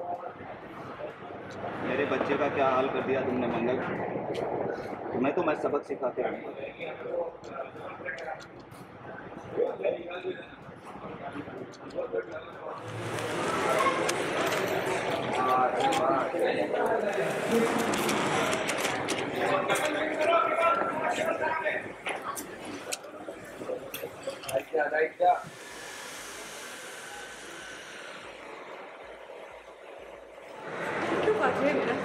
मेरे बच्चे का क्या हाल कर दिया तुमने मंगल। तुम्हें तो मैं सबक सिखाते रहूँगा। क्यों काट रहे मेरा?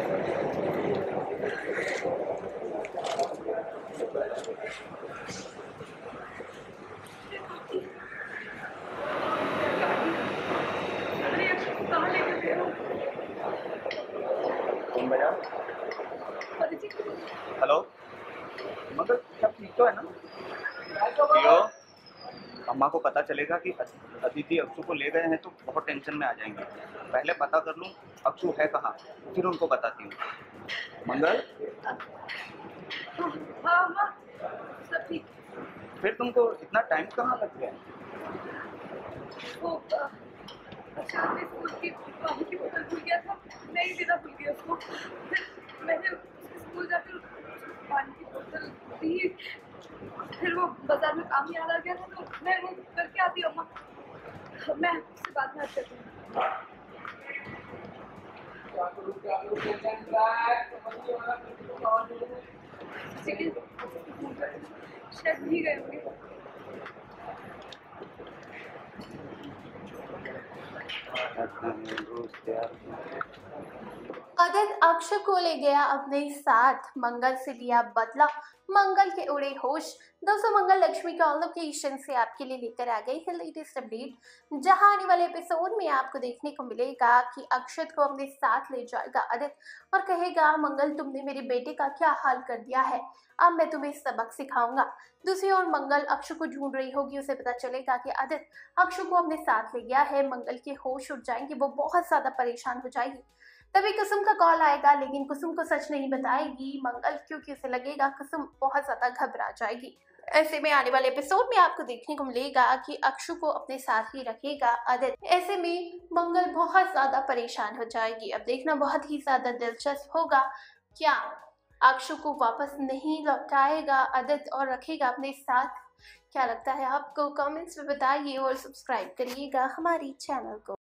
अरे कहाँ लेकर गए हो? कौन बजा? अरे जी हेलो मंगल, सब ठीक तो है ना? जियो, अम्मा को पता चलेगा कि अदिति अक्षु को ले गए हैं तो बहुत टेंशन में आ जाएंगे। पहले पता कर लूँ अक्षु है कहाँ, फिर उनको बताती हूँ। मंगल, हाँ हाँ सब ठीक। फिर तुमको इतना टाइम कहाँ लग गया? वो अच्छा अपने स्कूल की पानी की बोतल भूल गया था, नहीं देना भूल गया उसको। फिर मैंने उसके स्कूल जाकर पानी की बोतल दी, फिर वो बाजार में काम याद आ गया था तो मैं वो करके आती हूँ अम्मा। मैं उससे बाद में बात करती हूँ। शायद नहीं गए होंगे। अदित अक्षय को ले गया अपने साथ, मंगल से लिया बदला, मंगल के उड़े होश। दोस्तों मंगल लक्ष्मी का लोकेशन से आपके लिए लेकर आ गई है लेटेस्ट अपडेट, जहां आने वाले एपिसोड में आपको देखने को मिलेगा कि अक्षत को अपने साथ ले जाएगा अदित और कहेगा मंगल तुमने मेरे बेटे का क्या हाल कर दिया है, अब मैं तुम्हें सबक सिखाऊंगा। दूसरी ओर मंगल अक्षु को ढूंढ रही होगी, उसे पता चलेगा कि अदित अक्षु को अपने साथ ले गया है। मंगल के होश उड़ जाएंगे, वो बहुत ज्यादा परेशान हो जाएगी। तभी कुसुम का कॉल आएगा, लेकिन कुसुम को सच नहीं बताएगी मंगल, क्योंकि उसे लगेगा कुसुम बहुत ज्यादा घबरा जाएगी। ऐसे में आने वाले एपिसोड में आपको देखने को मिलेगा कि अक्षु को अपने साथ ही रखेगा अदित। ऐसे में मंगल बहुत ज्यादा परेशान हो जाएगी। अब देखना बहुत ही ज्यादा दिलचस्प होगा, क्या अक्षु को वापस नहीं लौटाएगा अदित और रखेगा अपने साथ। क्या लगता है आपको? कमेंट्स में बताइए और सब्सक्राइब करिएगा हमारी चैनल को।